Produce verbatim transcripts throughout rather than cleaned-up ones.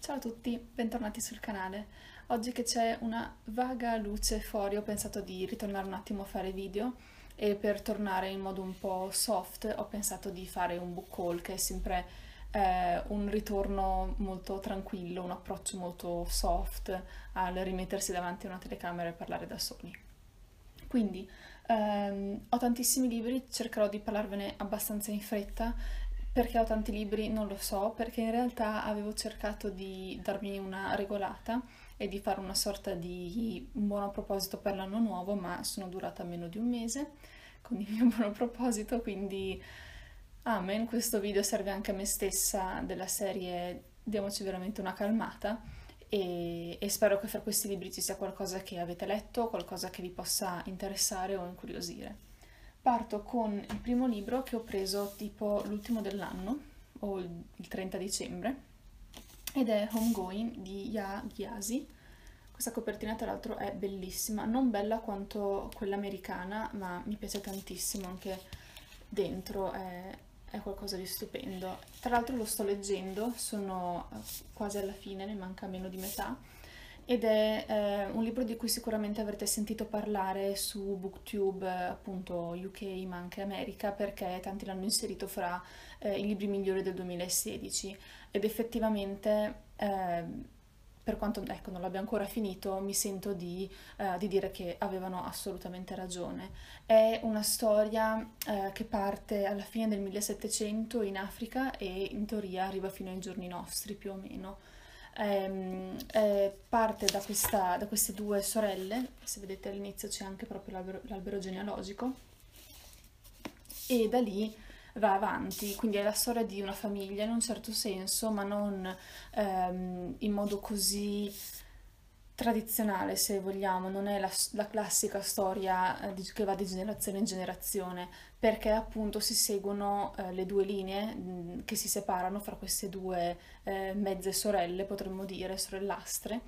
Ciao a tutti, bentornati sul canale. Oggi che c'è una vaga luce fuori ho pensato di ritornare un attimo a fare video e per tornare in modo un po' soft ho pensato di fare un book haul che è sempre eh, un ritorno molto tranquillo, un approccio molto soft al rimettersi davanti a una telecamera e parlare da soli. Quindi ehm, ho tantissimi libri, cercherò di parlarvene abbastanza in fretta. Perché ho tanti libri non lo so, perché in realtà avevo cercato di darmi una regolata e di fare una sorta di buono proposito per l'anno nuovo, ma sono durata meno di un mese con il mio buono proposito, quindi amen, questo video serve anche a me stessa della serie diamoci veramente una calmata e, e spero che fra questi libri ci sia qualcosa che avete letto, qualcosa che vi possa interessare o incuriosire. Parto con il primo libro che ho preso tipo l'ultimo dell'anno, o il trenta dicembre, ed è Homegoing di Yaa Gyasi. Questa copertina tra l'altro è bellissima, non bella quanto quella americana, ma mi piace tantissimo, anche dentro è, è qualcosa di stupendo. Tra l'altro lo sto leggendo, sono quasi alla fine, ne manca meno di metà, ed è eh, un libro di cui sicuramente avrete sentito parlare su BookTube, eh, appunto U K ma anche America, perché tanti l'hanno inserito fra eh, i libri migliori del duemilasedici ed effettivamente eh, per quanto ecco, non l'abbia ancora finito, mi sento di, eh, di dire che avevano assolutamente ragione. È una storia eh, che parte alla fine del millesettecento in Africa e in teoria arriva fino ai giorni nostri più o meno. Ehm, eh, parte da, questa, da queste due sorelle, se vedete all'inizio c'è anche proprio l'albero, l'albero genealogico, e da lì va avanti, quindi è la storia di una famiglia in un certo senso, ma non ehm, in modo così tradizionale, se vogliamo, non è la, la classica storia eh, di- che va di generazione in generazione, perché appunto si seguono eh, le due linee mh, che si separano fra queste due eh, mezze sorelle, potremmo dire, sorellastre.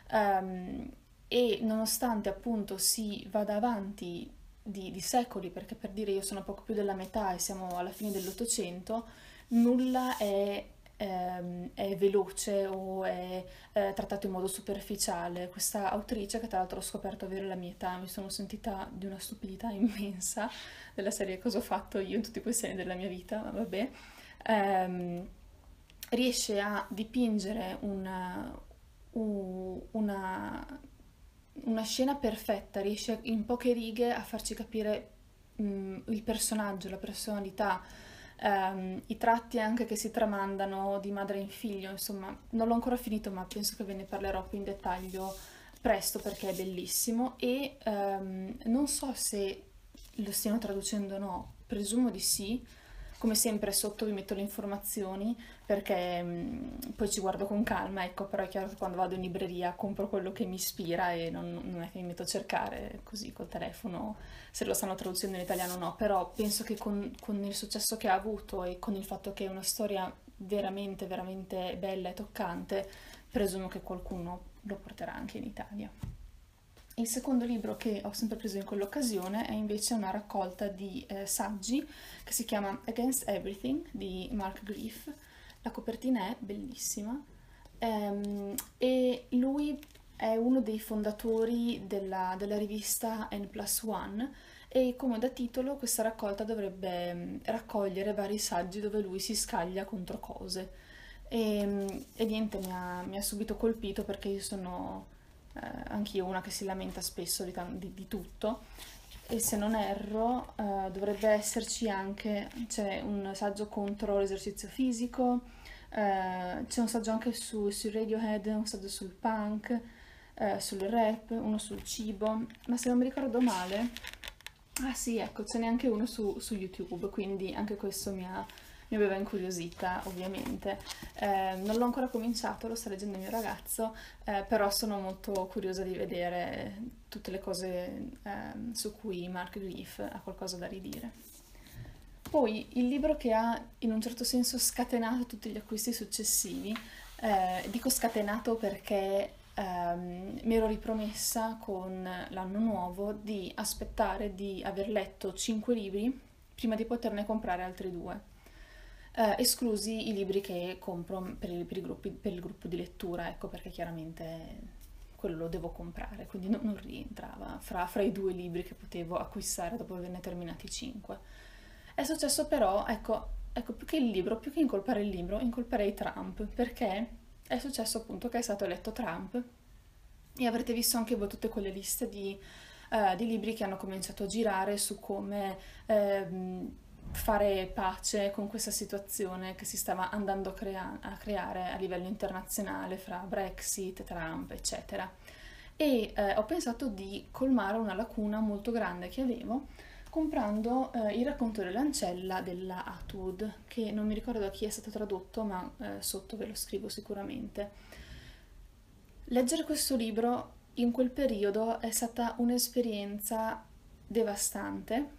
Ehm, e nonostante appunto si vada avanti di, di secoli, perché per dire io sono poco più della metà e siamo alla fine dell'Ottocento, nulla è, ehm, è veloce o è eh, trattato in modo superficiale. Questa autrice, che tra l'altro ho scoperto avere la mia età, mi sono sentita di una stupidità immensa, della serie cosa ho fatto io in tutti questi anni della mia vita, ma vabbè, ehm, riesce a dipingere una, u- una, una scena perfetta, riesce in poche righe a farci capire mh, il personaggio, la personalità, ehm, i tratti anche che si tramandano di madre in figlio, insomma, non l'ho ancora finito, ma penso che ve ne parlerò più in dettaglio presto perché è bellissimo e ehm, non so se lo stiano traducendo o no, presumo di sì. Come sempre sotto vi metto le informazioni perché mh, poi ci guardo con calma, ecco, però è chiaro che quando vado in libreria compro quello che mi ispira e non, non è che mi metto a cercare così col telefono se lo stanno traducendo in italiano o no, però penso che con, con il successo che ha avuto e con il fatto che è una storia veramente, veramente bella e toccante, presumo che qualcuno lo porterà anche in Italia. Il secondo libro che ho sempre preso in quell'occasione è invece una raccolta di eh, saggi che si chiama Against Everything di Mark Grief. La copertina è bellissima ehm, e lui è uno dei fondatori della, della rivista N plus one e come da titolo questa raccolta dovrebbe mh, raccogliere vari saggi dove lui si scaglia contro cose. E, e niente, mi ha, mi ha subito colpito perché io sono eh, anch'io una che si lamenta spesso di, tan- di- di tutto e se non erro eh, dovrebbe esserci anche, c'è un saggio contro l'esercizio fisico, eh, c'è un saggio anche su, sui Radiohead, un saggio sul punk, eh, sul rap, uno sul cibo, ma se non mi ricordo male, ah sì, ecco, ce n'è anche uno su, su YouTube, quindi anche questo mi ha, mi aveva incuriosita, ovviamente. Eh, non l'ho ancora cominciato, lo sta leggendo il mio ragazzo, eh, però sono molto curiosa di vedere tutte le cose ehm, su cui Mark Grief ha qualcosa da ridire. Poi il libro che ha in un certo senso scatenato tutti gli acquisti successivi, eh, dico scatenato perché ehm, mi ero ripromessa con l'anno nuovo di aspettare di aver letto cinque libri prima di poterne comprare altri due. eh, esclusi i libri che compro per il, per i gruppi- per il gruppo di lettura, ecco perché chiaramente quello lo devo comprare, quindi non, non rientrava fra, fra i due libri che potevo acquistare dopo averne terminati cinque. È successo però, ecco, ecco, più che il libro, più che incolpare il libro, incolperei Trump, perché è successo appunto che è stato eletto Trump e avrete visto anche voi tutte quelle liste di, eh, di libri che hanno cominciato a girare su come ehm, fare pace con questa situazione che si stava andando a, crea- a creare a livello internazionale fra Brexit, Trump, eccetera. E eh, ho pensato di colmare una lacuna molto grande che avevo comprando eh, il racconto dell'ancella della Atwood, che non mi ricordo da chi è stato tradotto, ma eh, sotto ve lo scrivo sicuramente. Leggere questo libro in quel periodo è stata un'esperienza devastante,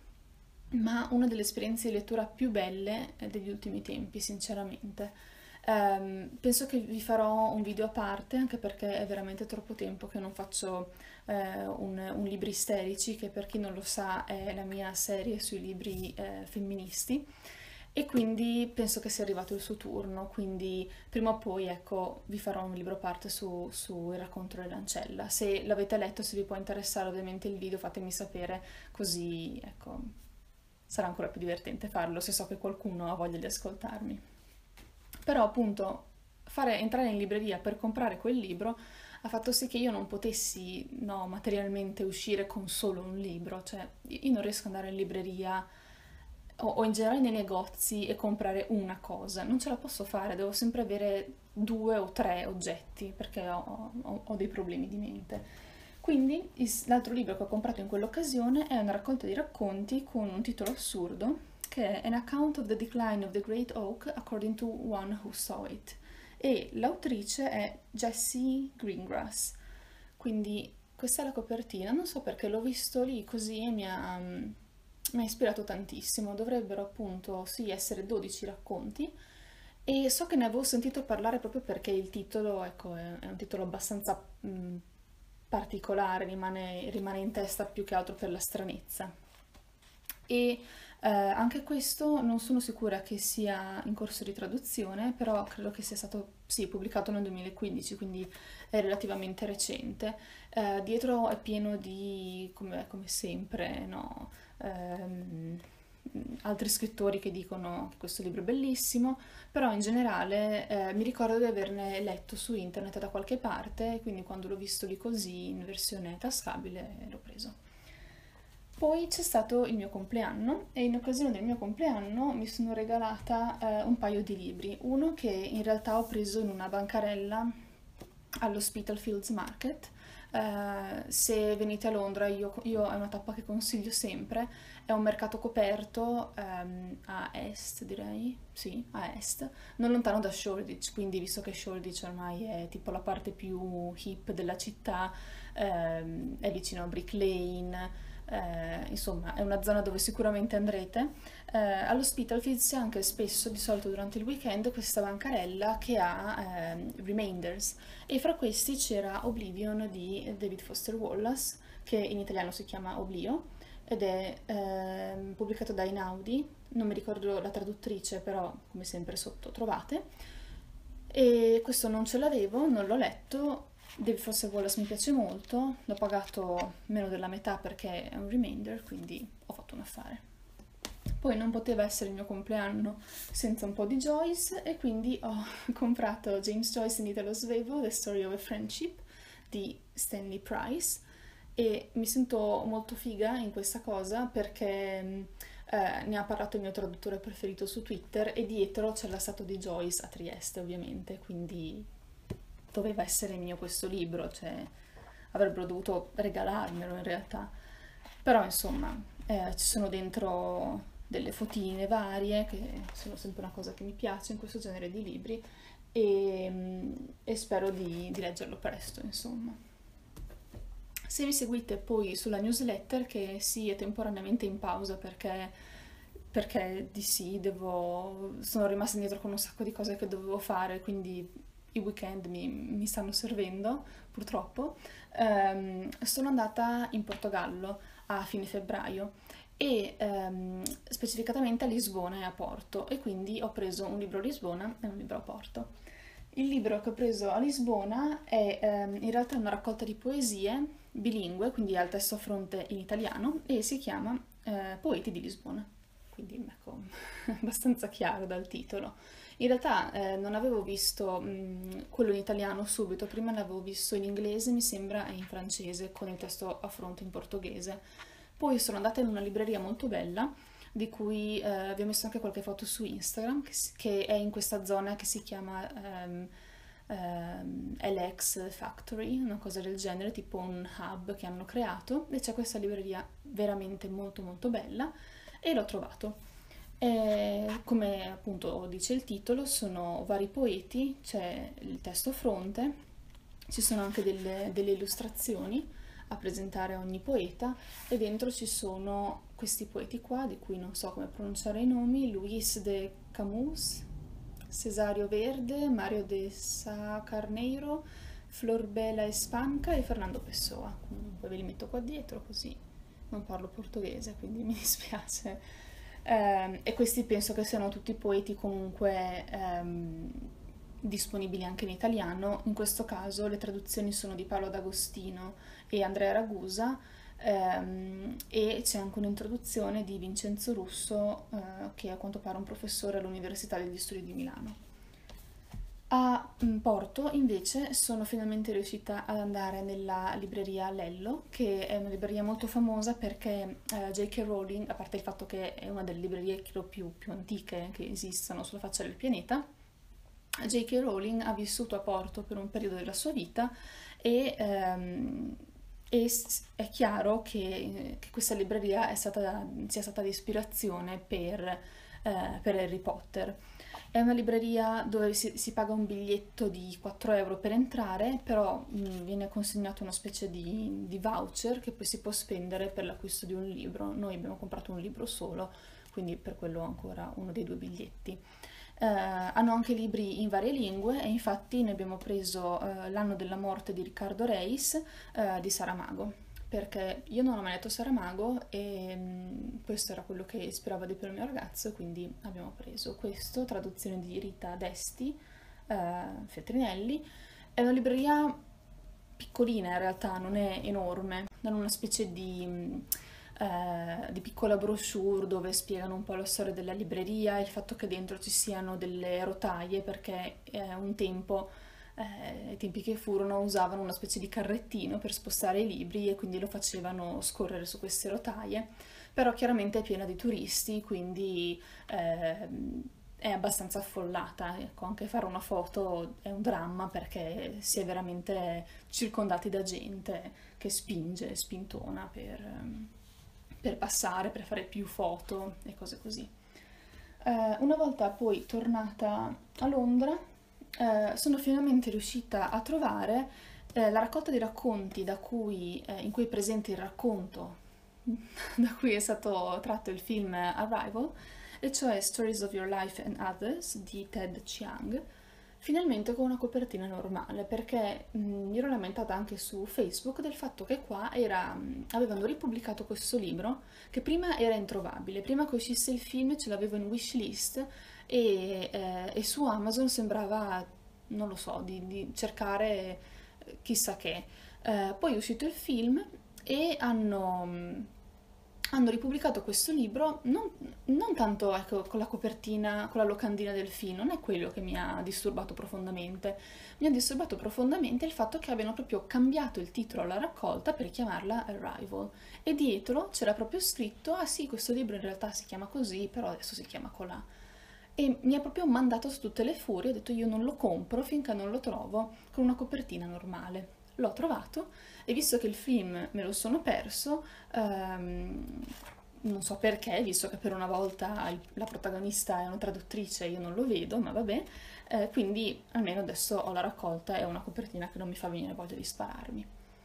ma una delle esperienze di lettura più belle eh, degli ultimi tempi, sinceramente. Ehm, penso che vi farò un video a parte, anche perché è veramente troppo tempo che non faccio eh, un, un libri isterici, che per chi non lo sa è la mia serie sui libri eh, femministi. E quindi penso che sia arrivato il suo turno, quindi prima o poi ecco vi farò un libro a parte su, su Il racconto dell'ancella. Se l'avete letto, se vi può interessare ovviamente il video, fatemi sapere, così ecco sarà ancora più divertente farlo se so che qualcuno ha voglia di ascoltarmi. Però appunto fare entrare in libreria per comprare quel libro ha fatto sì che io non potessi, no, materialmente uscire con solo un libro, cioè io non riesco ad andare in libreria o, o in generale nei negozi e comprare una cosa, non ce la posso fare, devo sempre avere due o tre oggetti perché ho, ho- ho dei problemi di mente. Quindi il- l'altro libro che ho comprato in quell'occasione è una raccolta di racconti con un titolo assurdo che è An Account of the Decline of the Great Oak According to One Who Saw It, e l'autrice è Jessie Greengrass. Quindi questa è la copertina, non so perché l'ho visto lì così e mi ha, mm, mi ha ispirato tantissimo. Dovrebbero appunto sì essere dodici racconti e so che ne avevo sentito parlare proprio perché il titolo, ecco, è, è un titolo abbastanza mh, particolare, rimane, rimane in testa più che altro per la stranezza. E eh, anche questo non sono sicura che sia in corso di traduzione, però credo che sia stato sì, pubblicato nel duemilaquindici, quindi è relativamente recente. Eh, dietro è pieno di, come, come sempre, no? Ehm, altri scrittori che dicono che questo libro è bellissimo, però in generale eh, mi ricordo di averne letto su internet da qualche parte, quindi quando l'ho visto lì così in versione tascabile l'ho preso. Poi c'è stato il mio compleanno e in occasione del mio compleanno mi sono regalata eh, un paio di libri. Uno che in realtà ho preso in una bancarella allo Spitalfields Market. Eh, se venite a Londra, io, io è una tappa che consiglio sempre. È un mercato coperto ehm, a est, direi, sì, a est, non lontano da Shoreditch, quindi visto che Shoreditch ormai è tipo la parte più hip della città, ehm, è vicino a Brick Lane, eh, insomma è una zona dove sicuramente andrete. Eh, allo Spitalfields c'è anche spesso, di solito durante il weekend, questa bancarella che ha ehm, Remainders, e fra questi c'era Oblivion di David Foster Wallace, che in italiano si chiama Oblio, ed è ehm, pubblicato da Einaudi, non mi ricordo la traduttrice, però come sempre sotto trovate. E questo non ce l'avevo, non l'ho letto. David Foster Wallace mi piace molto, l'ho pagato meno della metà perché è un remainder, quindi ho fatto un affare. Poi non poteva essere il mio compleanno senza un po' di Joyce e quindi ho comprato James Joyce in Italo Svevo, The Story of a Friendship di Stanley Price, e mi sento molto figa in questa cosa perché mh, eh, ne ha parlato il mio traduttore preferito su Twitter e dietro c'è la statua di Joyce a Trieste ovviamente, quindi doveva essere mio questo libro, cioè avrebbero dovuto regalarmelo in realtà. Però insomma, eh, ci sono dentro delle fotine varie, che sono sempre una cosa che mi piace in questo genere di libri, e, mm, e spero di, di leggerlo presto, insomma. Se mi seguite poi sulla newsletter, che sì, è temporaneamente in pausa perché, perché di sì, devo, sono rimasta indietro con un sacco di cose che dovevo fare, quindi i weekend mi, mi stanno servendo, purtroppo. Ehm, sono andata in Portogallo a fine febbraio e ehm, specificatamente a Lisbona e a Porto, e quindi ho preso un libro a Lisbona e un libro a Porto. Il libro che ho preso a Lisbona è ehm, in realtà una raccolta di poesie bilingue, quindi ha il testo a fronte in italiano, e si chiama eh, Poeti di Lisbona, quindi ecco, abbastanza chiaro dal titolo. In realtà eh, non avevo visto mh, quello in italiano subito, prima l'avevo visto in inglese, mi sembra, e in francese, con il testo a fronte in portoghese. Poi sono andata in una libreria molto bella, di cui eh, vi ho messo anche qualche foto su Instagram, che, si- che è in questa zona che si chiama ehm, ehm, L X Factory, una cosa del genere, tipo un hub che hanno creato, e c'è questa libreria veramente molto molto bella, e l'ho trovato. E, come appunto dice il titolo, sono vari poeti, c'è il testo a fronte, ci sono anche delle, delle illustrazioni a presentare ogni poeta, e dentro ci sono questi poeti qua, di cui non so come pronunciare i nomi: Luis de Camus, Cesario Verde, Mario de Sa Carneiro, Flor Bela Espanca e Fernando Pessoa. Comunque ve li metto qua dietro, così non parlo portoghese, quindi mi dispiace. Ehm, e questi penso che siano tutti poeti comunque ehm, disponibili anche in italiano. In questo caso le traduzioni sono di Paolo D'Agostino e Andrea Ragusa, ehm, e c'è anche un'introduzione di Vincenzo Russo, eh, che è a quanto pare un professore all'Università degli Studi di Milano. A mm, Porto invece sono finalmente riuscita ad andare nella libreria Lello, che è una libreria molto famosa perché eh, J K. Rowling, a parte il fatto che è una delle librerie credo più, più antiche che esistano sulla faccia del pianeta, J K. Rowling ha vissuto a Porto per un periodo della sua vita, e, ehm, e s- è chiaro che, che questa libreria è stata, sia stata di ispirazione per, eh, per Harry Potter. È una libreria dove si, si paga un biglietto di quattro euro per entrare, però mh, viene consegnato una specie di, di voucher che poi si può spendere per l'acquisto di un libro. Noi abbiamo comprato un libro solo, quindi per quello ho ancora uno dei due biglietti. Eh, hanno anche libri in varie lingue, e infatti ne abbiamo preso eh, L'anno della morte di Riccardo Reis, eh, di Saramago, perché io non ho mai letto Saramago, e mh, questo era quello che ispirava di più il mio ragazzo, e quindi abbiamo preso questo, traduzione di Rita Desti, eh, Feltrinelli. È una libreria piccolina in realtà, non è enorme, hanno una specie di, mh, eh, di piccola brochure dove spiegano un po' la storia della libreria, il fatto che dentro ci siano delle rotaie, perché eh, un tempo, eh, ai tempi che furono, usavano una specie di carrettino per spostare i libri, e quindi lo facevano scorrere su queste rotaie. Però chiaramente è piena di turisti, quindi ehm, è abbastanza affollata. Ecco, anche fare una foto è un dramma perché si è veramente circondati da gente che spinge, spintona per, ehm, per passare, per fare più foto e cose così. Eh, una volta poi tornata a Londra, eh, sono finalmente riuscita a trovare eh, la raccolta di racconti da cui, eh, in cui è presente il racconto da cui è stato tratto il film Arrival, e cioè Stories of Your Life and Others di Ted Chiang, finalmente con una copertina normale, perché mh, mi ero lamentata anche su Facebook del fatto che qua era, mh, avevano ripubblicato questo libro che prima era introvabile, prima che uscisse il film ce l'avevo in wishlist, e, eh, e su Amazon sembrava, non lo so, di, di cercare eh, chissà che. Eh, poi è uscito il film e hanno, mh, hanno ripubblicato questo libro, non, non tanto ecco, con la copertina, con la locandina del film, non è quello che mi ha disturbato profondamente. Mi ha disturbato profondamente il fatto che abbiano proprio cambiato il titolo alla raccolta per chiamarla Arrival, e dietro c'era proprio scritto: ah sì, questo libro in realtà si chiama così, però adesso si chiama colà. E mi ha proprio mandato su tutte le furie, ho detto io non lo compro finché non lo trovo con una copertina normale. L'ho trovato, e visto che il film me lo sono perso, ehm, non so perché, visto che per una volta il- la protagonista è una traduttrice, io non lo vedo, ma vabbè, eh, quindi almeno adesso ho la raccolta e una copertina che non mi fa venire voglia di spararmi.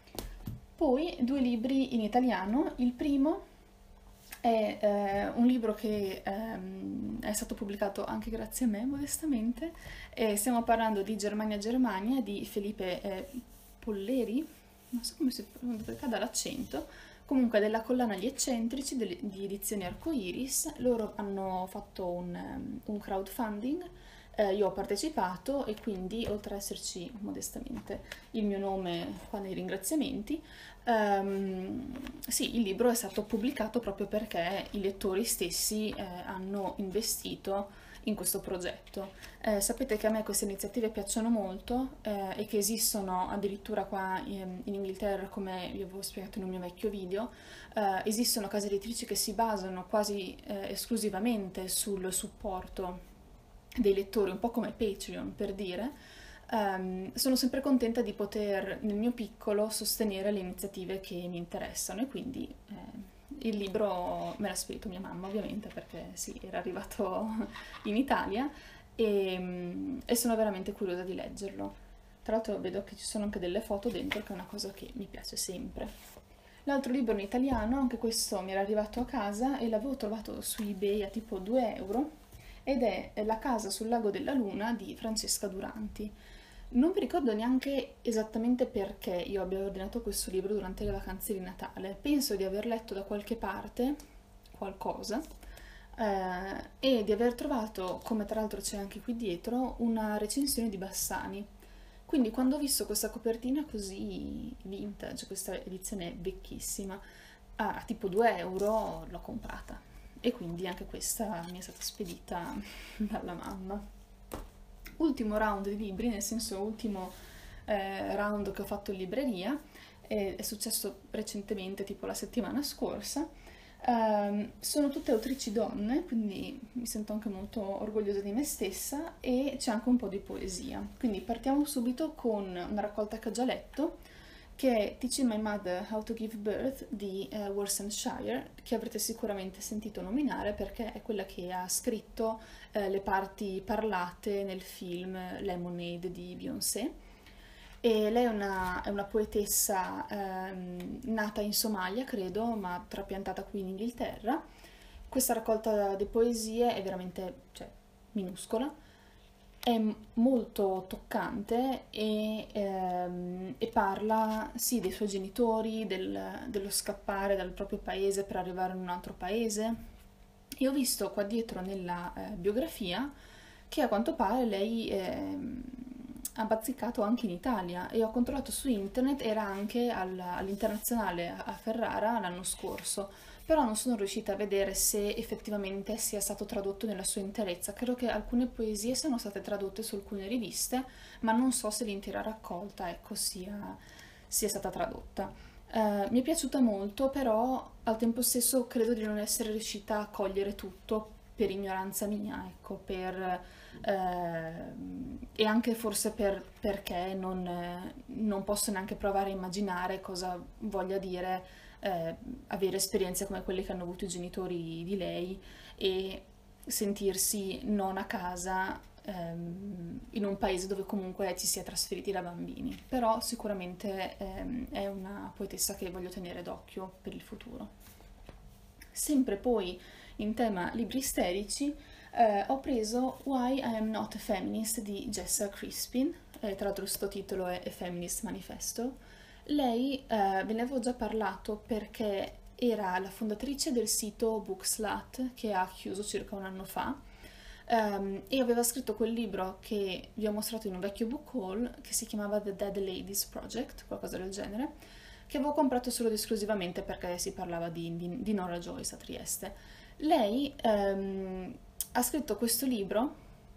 Poi due libri in italiano. Il primo è eh, un libro che ehm, è stato pubblicato anche grazie a me, modestamente, e stiamo parlando di Germania Germania di Felipe eh, Polleri, non so come si pronuncia perché ha l'accento, Comunque della collana Gli Eccentrici delle- di Edizioni Arcoiris, loro hanno fatto un, ehm, un crowdfunding, eh, io ho partecipato e quindi oltre ad esserci modestamente il mio nome qua nei ringraziamenti, ehm, sì, il libro è stato pubblicato proprio perché i lettori stessi eh, hanno investito in questo progetto. Eh, sapete che a me queste iniziative piacciono molto eh, e che esistono addirittura qua in, in Inghilterra, come vi avevo spiegato in un mio vecchio video, eh, esistono case editrici che si basano quasi eh, esclusivamente sul supporto dei lettori, un po' come Patreon per dire. Ehm, sono sempre contenta di poter nel mio piccolo sostenere le iniziative che mi interessano e quindi eh, il libro me l'ha spedito mia mamma ovviamente perché sì, era arrivato in Italia e, mm, e sono veramente curiosa di leggerlo. Tra l'altro vedo che ci sono anche delle foto dentro, che è una cosa che mi piace sempre. L'altro libro in italiano, anche questo mi era arrivato a casa e l'avevo trovato su eBay a tipo due euro ed è La casa sul lago della luna di Francesca Duranti. Non mi ricordo neanche esattamente perché io abbia ordinato questo libro durante le vacanze di Natale. Penso di aver letto da qualche parte qualcosa eh, e di aver trovato, come tra l'altro c'è anche qui dietro, una recensione di Bassani. Quindi quando ho visto questa copertina così vintage, questa edizione vecchissima, a tipo due euro l'ho comprata. E quindi anche questa mi è stata spedita dalla mamma. Ultimo round di libri, nel senso ultimo eh, round che ho fatto in libreria, è, è successo recentemente, tipo la settimana scorsa. Ehm, sono tutte autrici donne, quindi mi sento anche molto orgogliosa di me stessa e c'è anche un po' di poesia. Quindi partiamo subito con una raccolta che ho già letto, che è Teaching My Mother How to Give Birth di eh, Worcestershire, che avrete sicuramente sentito nominare perché è quella che ha scritto eh, le parti parlate nel film Lemonade di Beyoncé. E lei è una, è una poetessa ehm, nata in Somalia, credo, ma trapiantata qui in Inghilterra. Questa raccolta di poesie è veramente, cioè, minuscola, è molto toccante e, ehm, e parla sì dei suoi genitori, del- dello scappare dal proprio paese per arrivare in un altro paese. E ho visto qua dietro nella eh, biografia che a quanto pare lei ehm, ha bazzicato anche in Italia e ho controllato su internet, era anche al- all'Internazionale a a Ferrara l'anno scorso, però non sono riuscita a vedere se effettivamente sia stato tradotto nella sua interezza. Credo che alcune poesie siano state tradotte su alcune riviste, ma non so se l'intera raccolta, ecco, sia, sia stata tradotta. Eh, mi è piaciuta molto, però al tempo stesso credo di non essere riuscita a cogliere tutto per ignoranza mia, ecco, per, eh, e anche forse per, perché non, eh, non posso neanche provare a immaginare cosa voglia dire eh, avere esperienze come quelle che hanno avuto i genitori di lei e sentirsi non a casa ehm, in un paese dove comunque ci si è trasferiti da bambini. Però sicuramente ehm, è una poetessa che voglio tenere d'occhio per il futuro. Sempre poi in tema libri isterici, eh, ho preso Why I Am Not a Feminist di Jessa Crispin, eh, tra l'altro il sottotitolo è A Feminist Manifesto. Lei, eh, ve ne avevo già parlato perché era la fondatrice del sito Bookslut che ha chiuso circa un anno fa, ehm, e aveva scritto quel libro che vi ho mostrato in un vecchio book haul che si chiamava The Dead Ladies Project, qualcosa del genere, che avevo comprato solo ed esclusivamente perché si parlava di, di, di Nora Joyce a Trieste. Lei ehm, ha scritto questo libro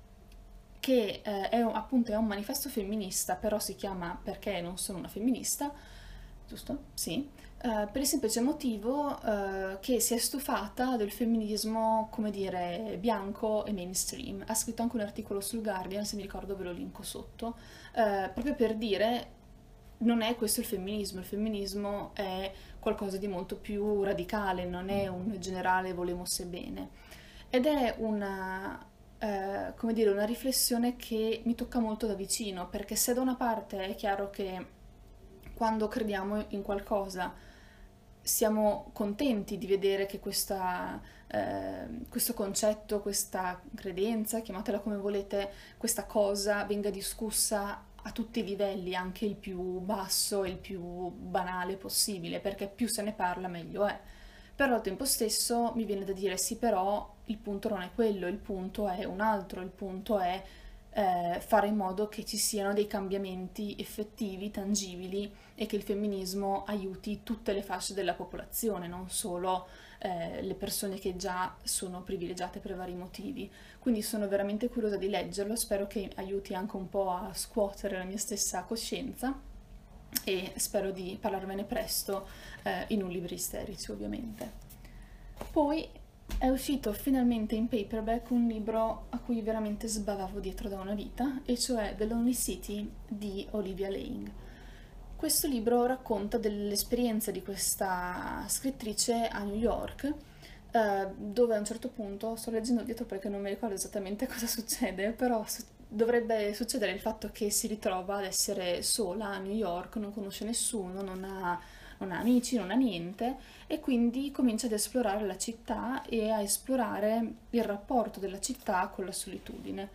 che eh, è un- appunto è un manifesto femminista, però si chiama Perché non sono una femminista, giusto? Sì. Eh, per il semplice motivo eh, che si è stufata del femminismo, come dire, bianco e mainstream. Ha scritto anche un articolo sul Guardian, se mi ricordo ve lo linko sotto, eh, proprio per dire non è questo il femminismo, il femminismo è qualcosa di molto più radicale, non è un generale volemos bene. Ed è una, eh, come dire, una riflessione che mi tocca molto da vicino, perché se da una parte è chiaro che quando crediamo in qualcosa siamo contenti di vedere che questa, eh, questo concetto, questa credenza, chiamatela come volete, questa cosa venga discussa a tutti i livelli, anche il più basso e il più banale possibile, perché più se ne parla meglio è. Però al tempo stesso mi viene da dire sì, però il punto non è quello, il punto è un altro, il punto è eh, fare in modo che ci siano dei cambiamenti effettivi, tangibili e che il femminismo aiuti tutte le fasce della popolazione, non solo eh, le persone che già sono privilegiate per vari motivi. Quindi sono veramente curiosa di leggerlo, spero che aiuti anche un po' a scuotere la mia stessa coscienza e spero di parlarvene presto eh, in un libro isterici, ovviamente. Poi è uscito finalmente in paperback un libro a cui veramente sbavavo dietro da una vita, e cioè The Lonely City di Olivia Laing. Questo libro racconta dell'esperienza di questa scrittrice a New York, eh, dove a un certo punto, sto leggendo dietro perché non mi ricordo esattamente cosa succede, però su- dovrebbe succedere il fatto che si ritrova ad essere sola a New York, non conosce nessuno, non ha, non ha amici, non ha niente, e quindi comincia ad esplorare la città e a esplorare il rapporto della città con la solitudine.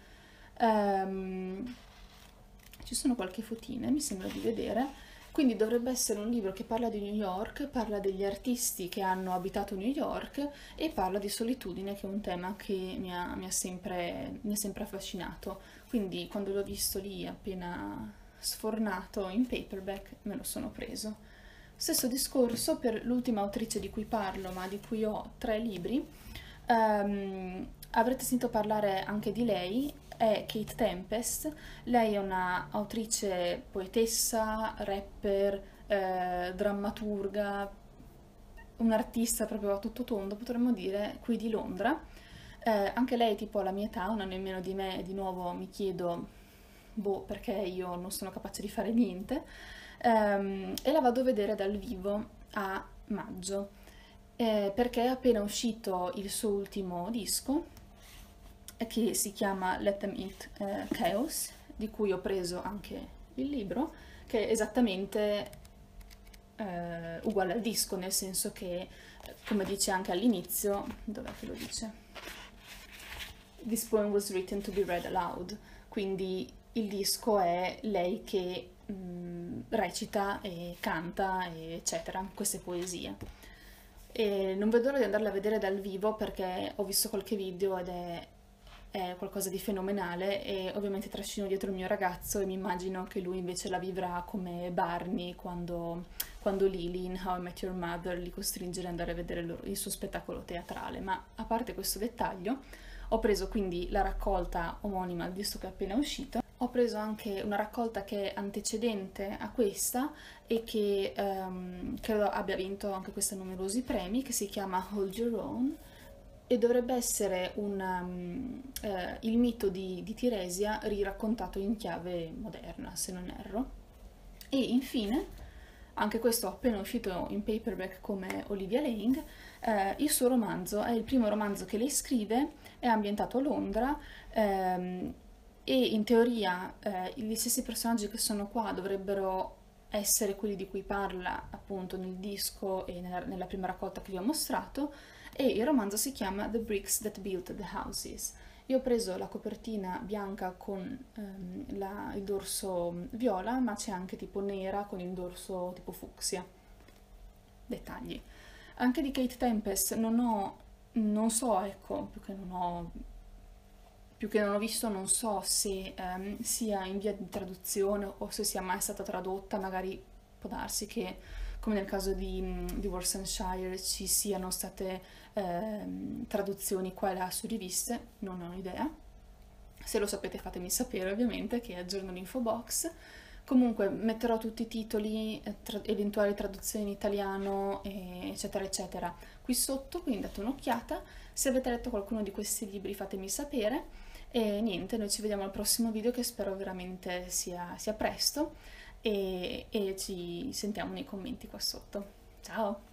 Ehm, Ci sono qualche fotine, mi sembra di vedere. Quindi dovrebbe essere un libro che parla di New York, parla degli artisti che hanno abitato New York e parla di solitudine, che è un tema che mi ha, mi ha sempre, mi ha sempre affascinato. Quindi quando l'ho visto lì appena sfornato in paperback me lo sono preso. Stesso discorso per l'ultima autrice di cui parlo, ma di cui ho tre libri. Ehm, avrete sentito parlare anche di lei, è Kate Tempest. Lei è una autrice, poetessa, rapper, eh, drammaturga, un'artista proprio a tutto tondo, potremmo dire, qui di Londra. Eh, anche lei tipo ha la mia età, un anno in meno di me, e di nuovo mi chiedo, boh, perché io non sono capace di fare niente. Ehm, e la vado a vedere dal vivo a maggio, eh, perché è appena uscito il suo ultimo disco, eh, che si chiama Let Them Eat eh, Chaos, di cui ho preso anche il libro, che è esattamente eh, uguale al disco, nel senso che, eh, come dice anche all'inizio, dov'è che lo dice? This poem was written to be read aloud, quindi il disco è lei che mh, recita e canta, eccetera, queste poesie. E non vedo l'ora di andarla a vedere dal vivo perché ho visto qualche video ed è, è qualcosa di fenomenale, e ovviamente trascino dietro il mio ragazzo e mi immagino che lui invece la vivrà come Barney quando, quando Lily in How I Met Your Mother li costringe ad andare a vedere il, loro- il suo spettacolo teatrale. Ma a parte questo dettaglio, ho preso quindi la raccolta omonima al disco che è appena uscito. Ho preso anche una raccolta che è antecedente a questa e che ehm, credo abbia vinto anche questa numerosi premi, che si chiama Hold Your Own, e dovrebbe essere un, um, eh, il mito di, di Tiresia riraccontato in chiave moderna, se non erro. E infine, anche questo appena uscito in paperback come Olivia Laing, eh, il suo romanzo è il primo romanzo che lei scrive, è ambientato a Londra, ehm, e in teoria eh, gli stessi personaggi che sono qua dovrebbero essere quelli di cui parla appunto nel disco e nella, nella prima raccolta che vi ho mostrato, e il romanzo si chiama The Bricks That Built the Houses. Io ho preso la copertina bianca con ehm, la- il dorso viola, ma c'è anche tipo nera con il dorso tipo fucsia. Dettagli. Anche di Kate Tempest non ho, non so, ecco, più che non ho, più che non ho visto, non so se ehm, sia in via di traduzione o se sia mai stata tradotta, magari può darsi che, come nel caso di, di Worcestershire, ci siano state ehm, traduzioni qua e là su riviste, non ho idea. Se lo sapete fatemi sapere, ovviamente, che aggiorno l'info box. Comunque metterò tutti i titoli, eh, tra- eventuali traduzioni in italiano, e eccetera eccetera, qui sotto, quindi date un'occhiata. Se avete letto qualcuno di questi libri fatemi sapere. E niente, noi ci vediamo al prossimo video, che spero veramente sia, sia presto, e, e ci sentiamo nei commenti qua sotto. Ciao!